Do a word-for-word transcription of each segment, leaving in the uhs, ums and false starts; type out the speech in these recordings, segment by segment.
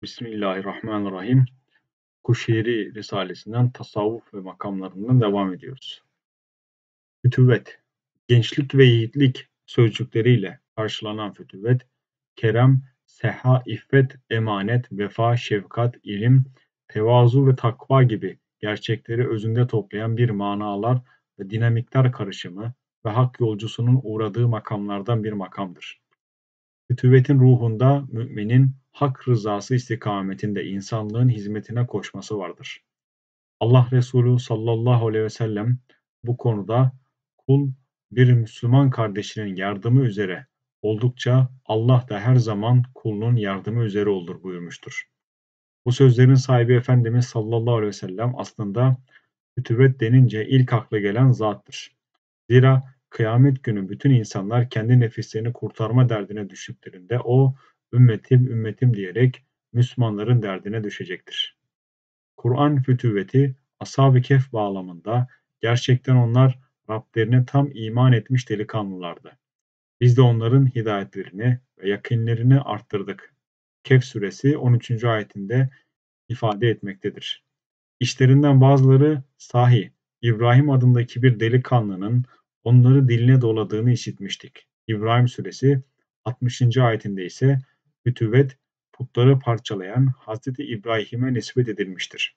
Bismillahirrahmanirrahim. Kuşeyri Risalesinden tasavvuf ve makamlarından devam ediyoruz. Fütüvvet, gençlik ve yiğitlik sözcükleriyle karşılanan fütüvvet, kerem, seha, iffet, emanet, vefa, şefkat, ilim, tevazu ve takva gibi gerçekleri özünde toplayan bir manalar ve dinamikler karışımı ve hak yolcusunun uğradığı makamlardan bir makamdır. Fütüvvetin ruhunda müminin hak rızası istikametinde insanlığın hizmetine koşması vardır. Allah Resulü sallallahu aleyhi ve sellem bu konuda kul bir Müslüman kardeşinin yardımı üzere oldukça Allah da her zaman kulunun yardımı üzere olur buyurmuştur. Bu sözlerin sahibi Efendimiz sallallahu aleyhi ve sellem aslında fütüvvet denince ilk akla gelen zattır. Zira kıyamet günü bütün insanlar kendi nefislerini kurtarma derdine düştüklerinde o, ümmetim ümmetim diyerek Müslümanların derdine düşecektir. Kur'an fütüvveti Ashab-ı Kehf bağlamında gerçekten onlar Rablerine tam iman etmiş delikanlılardı. Biz de onların hidayetlerini ve yakınlerini arttırdık. Kehf suresi on üçüncü ayetinde ifade etmektedir. İşlerinden bazıları sahi İbrahim adındaki bir delikanlının onları diline doladığını işitmiştik. İbrahim suresi altmışıncı ayetinde ise fütüvvet putları parçalayan Hazreti İbrahim'e nispet edilmiştir.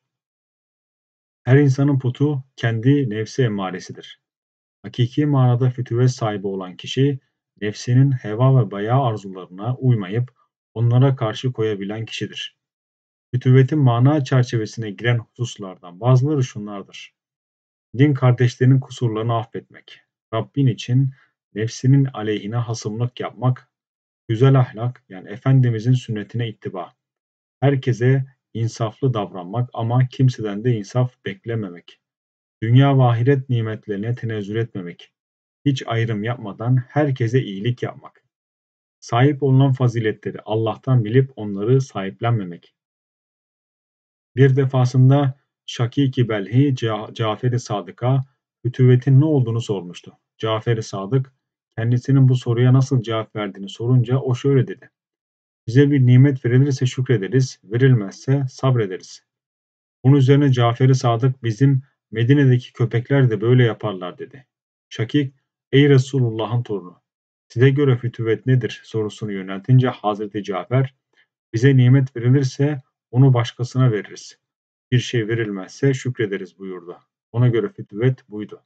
Her insanın putu kendi nefsi emmaresidir. Hakiki manada fütüvvet sahibi olan kişi nefsinin heva ve bayağı arzularına uymayıp onlara karşı koyabilen kişidir. Fütüvvetin mana çerçevesine giren hususlardan bazıları şunlardır: Din kardeşlerinin kusurlarını affetmek, Rabbin için nefsinin aleyhine hasımlık yapmak, güzel ahlak yani Efendimizin sünnetine ittiba, herkese insaflı davranmak ama kimseden de insaf beklememek, dünya ve ahiret nimetlerine tenezzül etmemek, hiç ayrım yapmadan herkese iyilik yapmak, sahip olunan faziletleri Allah'tan bilip onları sahiplenmemek. Bir defasında Şakîk-i Belhi Ca Cafer-i Sadık'a fütüvvetin ne olduğunu sormuştu. Cafer-i Sadık kendisinin bu soruya nasıl cevap verdiğini sorunca o şöyle dedi: Bize bir nimet verilirse şükrederiz, verilmezse sabrederiz. Bunun üzerine Cafer-i Sadık bizim Medine'deki köpekler de böyle yaparlar dedi. Şakîk, ey Resulullah'ın torunu, size göre fütüvvet nedir sorusunu yöneltince Hazreti Cafer, bize nimet verilirse onu başkasına veririz. Bir şey verilmezse şükrederiz buyurdu. Ona göre fütüvvet buydu.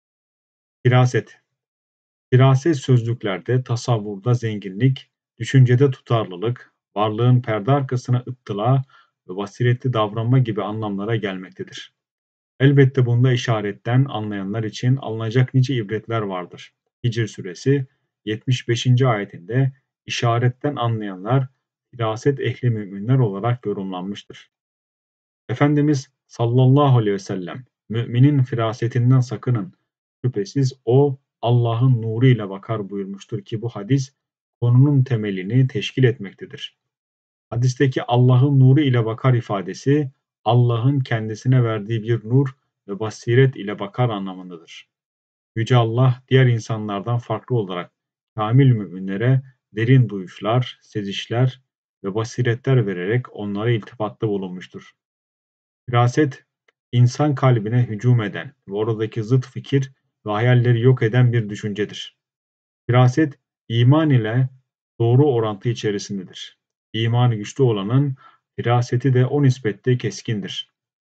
Firaset. Firaset sözlüklerde, tasavvurda zenginlik, düşüncede tutarlılık, varlığın perde arkasına ıttıla ve basiretli davranma gibi anlamlara gelmektedir. Elbette bunda işaretten anlayanlar için alınacak nice ibretler vardır. Hicr suresi yetmiş beşinci ayetinde işaretten anlayanlar firaset ehli müminler olarak yorumlanmıştır. Efendimiz sallallahu aleyhi ve sellem, müminin firasetinden sakının, şüphesiz o Allah'ın nuru ile bakar buyurmuştur ki bu hadis konunun temelini teşkil etmektedir. Hadisteki Allah'ın nuru ile bakar ifadesi Allah'ın kendisine verdiği bir nur ve basiret ile bakar anlamındadır. Yüce Allah diğer insanlardan farklı olarak kamil müminlere derin duyuşlar, sezişler ve basiretler vererek onlara iltifatta bulunmuştur. Firaset, insan kalbine hücum eden ve oradaki zıt fikir ve hayalleri yok eden bir düşüncedir. Firaset, iman ile doğru orantı içerisindedir. İmanı güçlü olanın firaseti de o nispette keskindir.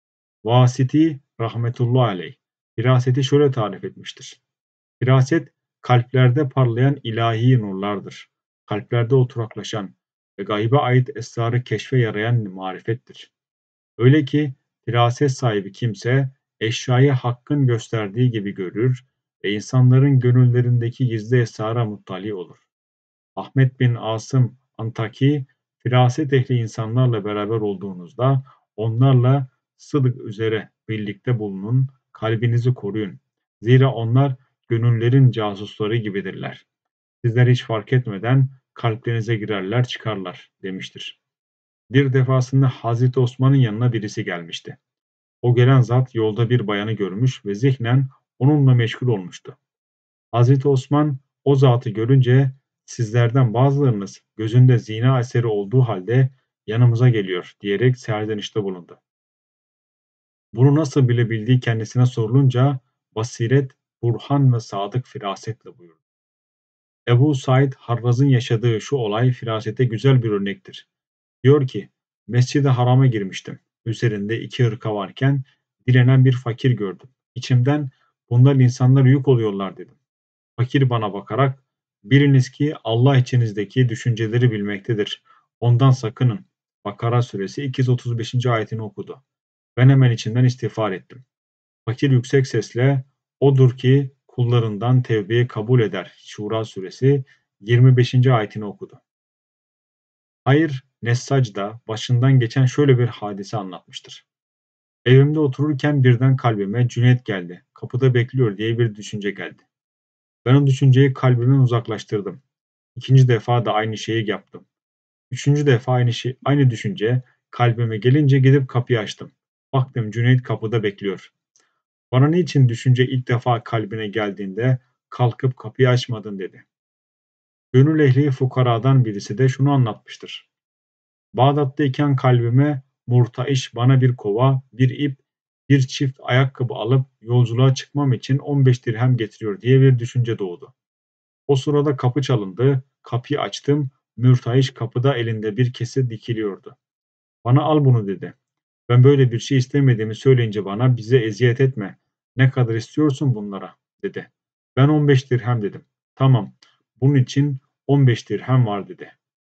Vasiti rahmetullahi aleyh firaseti şöyle tarif etmiştir: Firaset, kalplerde parlayan ilahi nurlardır. Kalplerde oturaklaşan ve gaybe ait esrarı keşfe yarayan marifettir. Öyle ki firaset sahibi kimse eşyayı Hakk'ın gösterdiği gibi görür ve insanların gönüllerindeki gizli esrara muttali olur. Ahmet bin Asım Antaki, firaset ehli insanlarla beraber olduğunuzda onlarla sıdk üzere birlikte bulunun, kalbinizi koruyun. Zira onlar gönüllerin casusları gibidirler. Sizler hiç fark etmeden kalplerinize girerler çıkarlar demiştir. Bir defasında Hazreti Osman'ın yanına birisi gelmişti. O gelen zat yolda bir bayanı görmüş ve zihnen onunla meşgul olmuştu. Hazreti Osman o zatı görünce sizlerden bazılarınız gözünde zina eseri olduğu halde yanımıza geliyor diyerek serzenişte bulundu. Bunu nasıl bilebildiği kendisine sorulunca basiret, burhan ve sadık firasetle buyurdu. Ebu Said Harraz'ın yaşadığı şu olay firasete güzel bir örnektir. Diyor ki, Mescid-i Haram'a girmiştim. Üzerinde iki hırka varken dilenen bir fakir gördüm. İçimden bunlar insanlar yük oluyorlar dedim. Fakir bana bakarak, biliniz ki Allah içinizdeki düşünceleri bilmektedir. Ondan sakının. Bakara suresi iki yüz otuz beşinci ayetini okudu. Ben hemen içimden istiğfar ettim. Fakir yüksek sesle, odur ki kullarından tevbeyi kabul eder. Şura suresi yirmi beşinci ayetini okudu. Hayır, Nessacı da başından geçen şöyle bir hadise anlatmıştır. Evimde otururken birden kalbime Cüneyt geldi, kapıda bekliyor diye bir düşünce geldi. Ben o düşünceyi kalbimden uzaklaştırdım. İkinci defa da aynı şeyi yaptım. Üçüncü defa aynı şey, aynı düşünce kalbime gelince gidip kapıyı açtım. Baktım Cüneyt kapıda bekliyor. Bana niçin düşünce ilk defa kalbine geldiğinde kalkıp kapıyı açmadın dedi. Gönül ehli fukaradan birisi de şunu anlatmıştır. Bağdat'tayken kalbime murtaiş bana bir kova, bir ip, bir çift ayakkabı alıp yolculuğa çıkmam için on beş dirhem getiriyor diye bir düşünce doğdu. O sırada kapı çalındı, kapıyı açtım, mürtaiş kapıda elinde bir kese dikiliyordu. Bana al bunu dedi. Ben böyle bir şey istemediğimi söyleyince bana bize eziyet etme. Ne kadar istiyorsun bunlara dedi. Ben on beş dirhem dedim. Tamam, bunun için on beş dirhem var dedi.